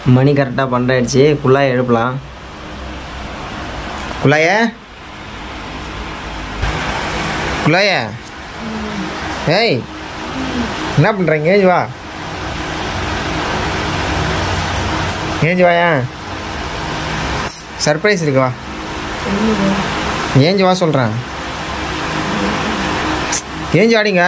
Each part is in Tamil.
மணி கரெக்டாக பண்டாயிடுச்சு. குழாயை எழுப்பலாம். குழாய ஏய் என்ன பண்ணுறீங்க? ஏஞ்சி வா, ஏஞ்சி வாயா, சர்ப்ரைஸ் இருக்கு வா. ஏஞ்சி வா சொல்கிறேன், ஏஞ்சி வாடிங்க.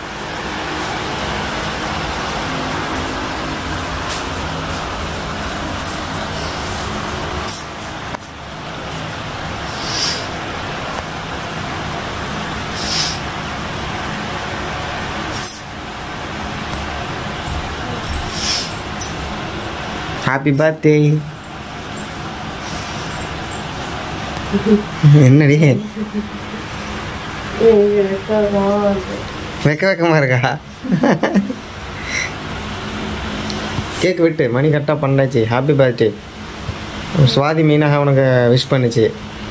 Happy birthday. என்னடி வெக்கமா இருக்கா? கேக் விட்டு மணி கரெக்டாக பண்ணாச்சு. Happy birthday. சுவாதி மீனாக உனக்கு விஷ் பண்ணுச்சு.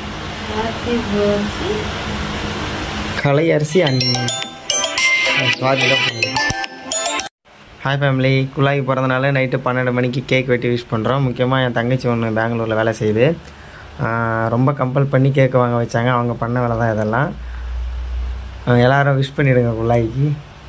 கலை அரிசி சுவாதி தான் பண்ணு. Hi family. குழாய்க்கு பிறந்தனால நைட்டு 12 மணிக்கு கேக் வெட்டி விஷ் பண்ணுறோம். முக்கியமாக என் தங்கச்சி ஒன்று பெங்களூரில் வேலை செய்யுது. ரொம்ப கம்பல் பண்ணி கேக்கு வாங்க வச்சாங்க. அவங்க பண்ண வேலை தான் இதெல்லாம். எல்லோரும் விஷ் பண்ணிவிடுங்க குழாய்க்கு.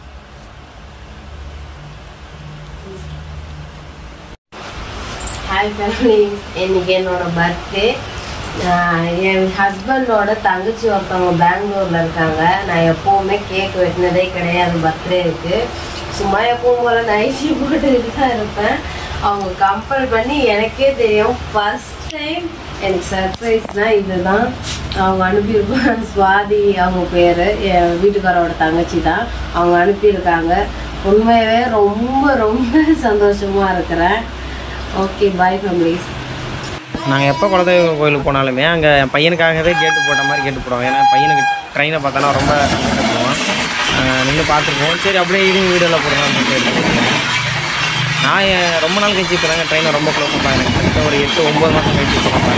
Hi family. இன்றைக்கி என்னோட பர்த்டே. என் ஹஸ்பண்டோட தங்கச்சி ஒருத்தவங்க பெங்களூரில் இருக்காங்க. நான் எப்போவுமே கேக் வெட்டினதே கிடையாது பர்த்டேவுக்கு. சும்மா எப்பவும் போல் நைட்டி போட்டுக்கிட்டு தான் இருப்பேன். அவங்க கம்பல் பண்ணி, எனக்கே தெரியும் ஃபஸ்ட் டைம் எனக்கு சர்ப்ரைஸ்னால் இதுதான். அவங்க அனுப்பியிருப்பாங்க. சுவாதி அவங்க பேர், என் வீட்டுக்காரோட தங்கச்சி தான். அவங்க அனுப்பியிருக்காங்க. உண்மையாகவே ரொம்ப ரொம்ப சந்தோஷமாக இருக்கிறேன். Okay, bye families. நாங்கள் எப்போ குலதெய்வ கோயிலுக்கு போனாலுமே அங்கே என் பையனுக்காகவே கேட்டு போட்ட மாதிரி கேட்டு போடுவோம். ஏன்னா பையனுக்கு ட்ரெயினை பார்த்தோன்னா ரொம்ப கஷ்டப்படுவோம். நின்று பார்த்துருப்போம். சரி அப்படியே ஈவினிங் வீடியோவில் போடுறோம் சொல்லிட்டு நான் ரொம்ப நாள் கழிச்சு போகிறாங்க. ட்ரெயினை ரொம்ப க்ளோஸாக பாருங்க. கிட்ட ஒரு 8-9 மாதம் கழிச்சு போகிறேன்.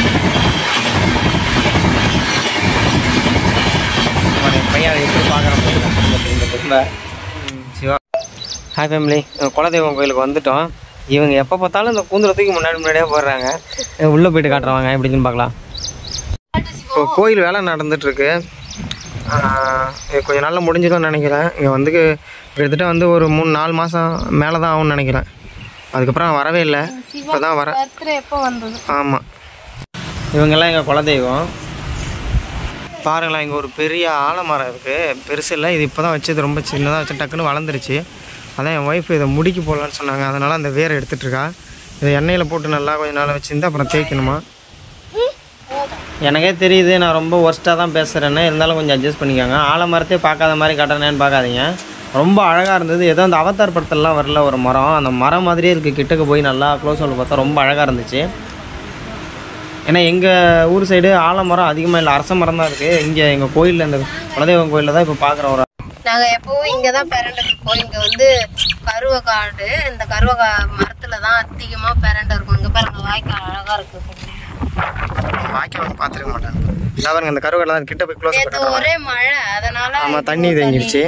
என் பையன் அதை எப்படி பார்க்குறேன் சிவா. Hi family. குலதெய்வம் கோயிலுக்கு வந்துவிட்டோம். இவங்க எப்போ பார்த்தாலும் இந்த கூந்தலத்துக்கு முன்னாடியே போடுறாங்க. உள்ளே போய்ட்டு காட்டுறவாங்க எப்படின்னு பார்க்கலாம். இப்போ கோயில் வேலை நடந்துகிட்ருக்கு. கொஞ்சம் நாளில் முடிஞ்சிடும்னு நினைக்கிறேன். இங்கே வந்து கிட்டத்தட்ட வந்து ஒரு 3-4 மாதம் மேலே தான் ஆகும்னு நினைக்கிறேன். அதுக்கப்புறம் வரவே இல்லை. இப்போ தான் வரேன். ஆமாம், இவங்கெல்லாம் எங்கள் குலதெய்வம். பாருங்களேன், இங்கே ஒரு பெரிய ஆலமரம் இருக்குது. பெருசு இல்லை, இது இப்போ தான் வச்சது. ரொம்ப சின்னதாக வச்சு டக்குன்னு வளர்ந்துருச்சு. அதான் என் ஒய்ஃப் இதை முடிக்க போடலான்னு சொன்னாங்க. அதனால் அந்த வேரை எடுத்துகிட்ருக்கா. இதை எண்ணெயில் போட்டு நல்லா கொஞ்சம் நாள் வச்சுருந்து அப்புறம் தேய்க்கணுமா. எனக்கே தெரியுது நான் ரொம்ப ஒர்ஸ்ட்டாக தான் பேசுகிறேன்னு. இருந்தாலும் கொஞ்சம் அட்ஜஸ்ட் பண்ணிக்கோங்க. ஆலமரத்தே பார்க்காத மாதிரி காட்டுறேன்னு பார்க்காதீங்க. ரொம்ப அழகாக இருந்தது. ஏதோ அந்த அவதார் படத்துலலாம் வரல ஒரு மரம், அந்த மரம் மாதிரியே இருக்குது. கிட்டக்கு போய் நல்லா க்ளோஸ் அப்பில் பார்த்தா ரொம்ப அழகாக இருந்துச்சு. ஏன்னா எங்கள் ஊர் சைடு ஆலமரம் அதிகமாக இல்லை, அரச மரம் தான் இருக்குது. இங்கே எங்கள் கோயிலில், இந்த குலதெய்வம் கோயிலில் தான் இப்போ பார்க்குறோம். ஒரு நாங்கள் எப்போவும் இங்கே தான் பிறண்டு இருக்கோம். இங்கே வந்து கருவை காடு. இந்த கருவை மரத்தில் தான் அதிகமாக பிறண்டு இருக்கும். இங்கே பாருங்க, வாய்க்கால் அழகாக இருக்குது. வாய்க்கால் பார்த்துருக்க மாட்டேன். பாருங்க, அந்த கருவேலாம் கிட்ட போய் க்ளோஸ் பண்ணுறேன். ஒரே மழை, அதனால ஆமாம் தண்ணி தேங்கிடுச்சு.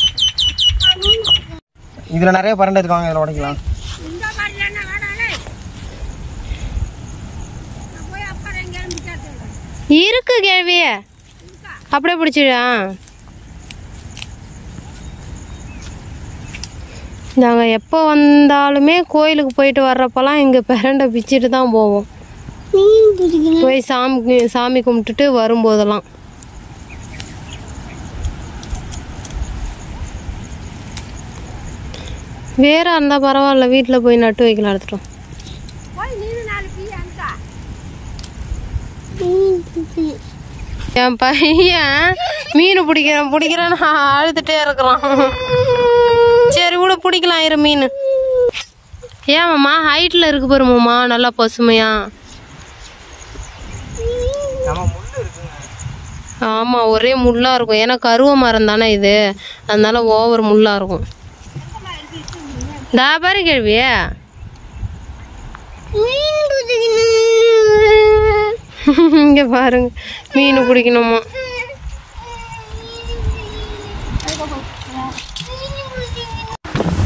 இதில் நிறைய பரண்டை இருக்காங்க. இதில் உடைக்கலாம். இருக்கு கேள்விய அப்படியே பிடிச்சிடா. நாங்கள் எப்போ வந்தாலுமே கோயிலுக்கு போயிட்டு வர்றப்பெல்லாம் இங்கே பிரண்டை பிச்சுட்டு தான் போவோம். போய் சாமி கும்பிட்டுட்டு வரும்போதெல்லாம். வேற இருந்தால் பரவாயில்ல, வீட்டில் போய் நட்டு வைக்கலாம். எடுத்துட்டோம். என் பையன் மீன் பிடிக்கிறேன்னு அழுதுகிட்டே இருக்கிறான். சரி கூட பிடிக்கலாம் இரு மீன். ஏமாம்மா ஹைட்டில் இருக்கு பாருமாம்மா, நல்லா பசுமையா. ஆமாம், ஒரே முள்ளாக இருக்கும். ஏன்னா கருவ மரம் தானே இது, அதனால ஓவர் முள்ளாக இருக்கும். தாபாரி கேள்விய இங்கே பாருங்க, மீன் பிடிக்கணுமா.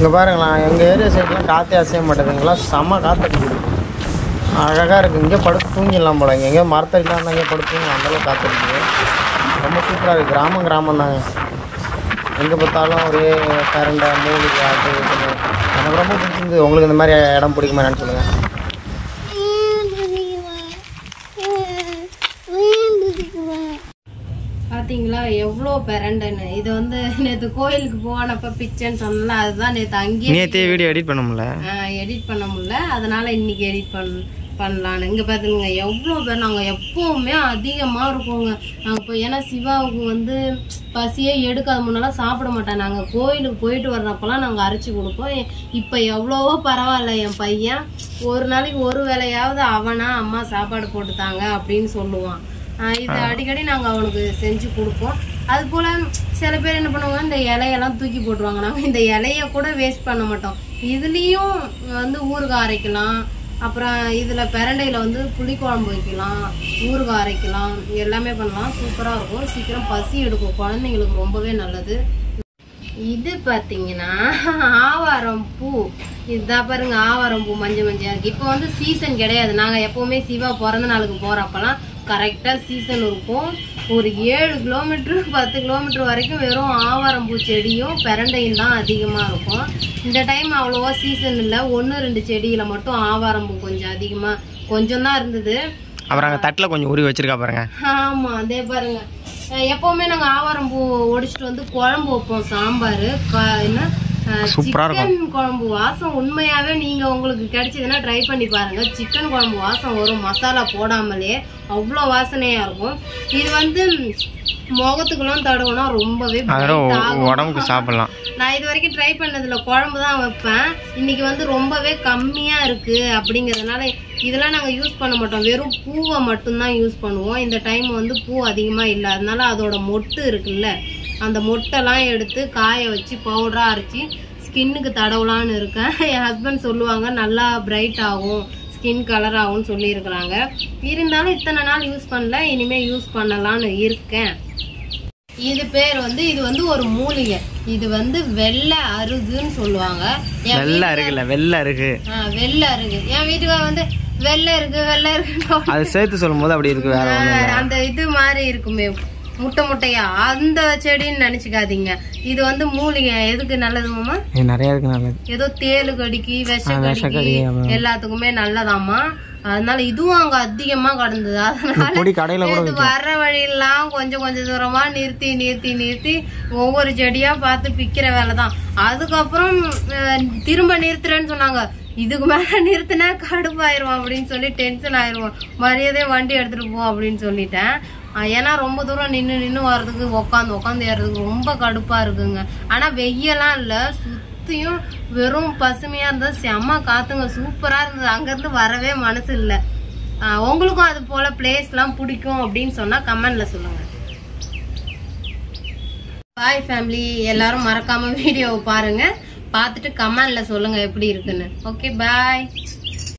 இங்கே பாருங்களா, எங்கள் ஏரியா சைட்லாம் காற்றே அசைய மாட்டேதுங்களா, செம்ம காற்று அடிக்குது. அழகாக இருக்குது. இங்கே படுத்து தூங்கிடலாம் போல. எங்கேயோ மரத்தடிலாம் இருந்தால் இங்கே படுத்து தூங்கி அந்தளவுக்கு காற்று அடிக்குது. ரொம்ப சூப்பராக இருக்குது. கிராமம் தாங்க. எங்கே பார்த்தாலும் ஒரே கரண்டை மூலிகை அது எனக்கு ரொம்ப பிடிச்சிருந்து. உங்களுக்கு இந்த மாதிரி இடம் பிடிக்குமா என்னன்னு சொல்லுங்கள். பார்த்தீங்களா எவ்வளோ பெரண்டன்னு. இது வந்து நேற்று கோயிலுக்கு போனப்ப பிச்சைன்னு சொன்னா, அதுதான் நேற்று அங்கேயே வீடியோ எடிட் பண்ண முடியல. அதனால இன்னைக்கு எடிட் பண்ணலான்னு. இங்கே பார்த்துங்க எவ்வளோ பேர். நாங்கள் எப்போவுமே அதிகமாக இருக்கோங்க. நாங்கள் இப்போ ஏன்னா சிவாவுக்கு வந்து பசியே எடுக்காத முன்னெல்லாம் சாப்பிட மாட்டேன். நாங்கள் கோயிலுக்கு போயிட்டு வர்றப்பெல்லாம் நாங்கள் அரைச்சி கொடுப்போம். இப்போ எவ்வளவோ பரவாயில்ல. என் பையன் ஒரு நாளைக்கு ஒரு வேளையாவது அவனா அம்மா சாப்பாடு போட்டுத்தாங்க அப்படின்னு சொல்லுவான். இது அடிக்கடி நாங்கள் அவனுக்கு செஞ்சு கொடுப்போம். அது போல் சில பேர் என்ன பண்ணுவாங்க, இந்த இலையெல்லாம் தூக்கி போட்டுருவாங்க. நாங்கள் இந்த இலைய கூட வேஸ்ட் பண்ண மாட்டோம். இதுலேயும் வந்து ஊறுகாய் அரைக்கலாம். அப்புறம் இதில் பெரண்டையில் வந்து புளிக்குழம்பு வைக்கலாம், ஊறுகாய் அரைக்கலாம், எல்லாமே பண்ணலாம். சூப்பராக இருக்கும். சீக்கிரம் பசி எடுக்கும். குழந்தைங்களுக்கு ரொம்பவே நல்லது. இது பார்த்தீங்கன்னா ஆவாரம் பூ. இதுதான் பாருங்க, ஆவாரம் பூ மஞ்சள் மஞ்சள் இருக்கு. இப்போ வந்து சீசன் கிடையாது. நாங்கள் எப்போவுமே சிவா பிறந்த நாளுக்கு போகிறப்பெல்லாம் கரெக்டாக சீசன் இருக்கும். ஒரு 7 கிலோமீட்டரு 10 கிலோமீட்டர் வரைக்கும் வெறும் ஆவாரம்பூ செடியும் பெரண்டையும் தான் அதிகமாக இருக்கும். இந்த டைம் அவ்வளோவா சீசன் இல்லை. 1-2 செடியில் மட்டும் ஆவாரம்பூ கொஞ்சம் அதிகமாக கொஞ்சம் தான் இருந்தது. அப்புறம் அங்கே தட்டில் கொஞ்சம் உருவி வச்சிருக்கா பாருங்க. ஆமாம், அதே பாருங்க. எப்போவுமே நாங்கள் ஆவாரம்பூ ஒடிச்சிட்டு வந்து குழம்பு வைப்போம். சாம்பார் என்ன சிக்கன் குழம்பு வாசம். உண்மையாவே நீங்க உங்களுக்கு கிடைச்சதுன்னா ட்ரை பண்ணி பாருங்க. சிக்கன் குழம்பு வாசம் வரும், மசாலா போடாமலே அவ்வளோ வாசனையா இருக்கும். இது வந்து முகத்துக்குலாம் தடவுனா ரொம்பவே உடம்புக்கு சாப்பிடலாம். நான் இது வரைக்கும் ட்ரை பண்ணதுல குழம்பு தான் வைப்பேன். இன்னைக்கு வந்து ரொம்பவே கம்மியா இருக்கு அப்படிங்கறதுனால இதெல்லாம் நாங்க யூஸ் பண்ண மாட்டோம். வெறும் பூவை மட்டும்தான் யூஸ் பண்ணுவோம். இந்த டைம் வந்து பூ அதிகமா இல்லை, அதனால அதோட மொட்டு இருக்குல்ல, அந்த மொட்டெல்லாம் எடுத்து காய வச்சு பவுடரா அரைச்சி ஸ்கின்னுக்கு தடவலான்னு இருக்கேன். என் ஹஸ்பண்ட் சொல்லுவாங்க நல்லா பிரைட் ஆகும், ஸ்கின் கலர் ஆகும்னு சொல்லியிருக்கிறாங்க. இருந்தாலும் இத்தனை நாள் யூஸ் பண்ணல, இனிமே யூஸ் பண்ணலான்னு இருக்கேன். இது பேர் வந்து இது வந்து ஒரு மூலிகை. இது வந்து வெள்ளை அருகுன்னு சொல்லுவாங்க. வெள்ளை அருகு. என் வீட்டுக்கு வந்து வெள்ளை இருக்கு அது சேர்த்து சொல்லும் போது அப்படி இருக்கு. அந்த இது மாதிரி இருக்குமே முட்டையா அந்த செடின்னு நினைச்சுக்காதீங்க. இது வந்து மூலிகை. எதுக்கு நல்லது மாமா? நிறைய இருக்கு நல்லது. ஏதோ தேளு கடிக்கு, விஷக்கடி எல்லாத்துக்குமே நல்லதாமா. அதனால இதுவும் அங்க அதிகமா கடந்தது. அதனால இது வர்ற வழியெல்லாம் கொஞ்சம் தூரமா நிறுத்தி ஒவ்வொரு செடியா பார்த்து பிக்கிற வேலைதான். அதுக்கப்புறம் திரும்ப நிறுத்துறேன்னு சொன்னாங்க. இதுக்கு மேல நிறுத்தினா கடுப்பாயிருவோம் அப்படின்னு சொல்லி டென்ஷன் ஆயிடுவோம். மரியாதையே வண்டி எடுத்துட்டு போ அப்படின்னு சொல்லிட்டேன். ஏன்னா ரொம்ப தூரம் நின்று வர்றதுக்கு உட்காந்து ஏறதுக்கு ரொம்ப கடுப்பா இருக்குங்க. ஆனா வெய்யெல்லாம் இல்ல, சுத்தியும் வெறும் பசுமையா இருந்தது. செம்ம காத்துங்க, சூப்பரா இருந்தது. அங்க இருந்து வரவே மனசு இல்ல. உங்களுக்கும் அது போல பிளேஸ் எல்லாம் பிடிக்கும் அப்படின்னு சொன்னா கமெண்ட்ல சொல்லுங்க. பாய் ஃபேமிலி, எல்லாரும் மறக்காம வீடியோவை பாருங்க, பார்த்துட்டு கமெண்ட்ல சொல்லுங்க எப்படி இருக்குன்னு. ஓகே, பாய்.